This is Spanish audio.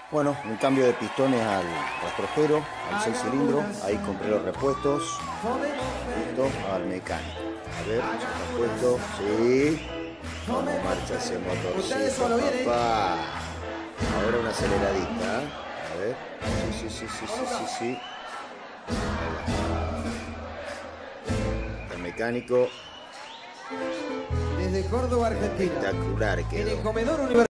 Bueno, un cambio de pistones al rastrojero, al 6 cilindros. Ahí compré los repuestos. Listo, al mecánico. A ver, ya está puesto. Sí. Cómo marcha ese motorcito, papá. Ahora una aceleradita. A ver. Sí, sí, sí, sí, sí, sí, sí. El mecánico. Desde Córdoba, Argentina. Espectacular En quedó. el comedor universitario.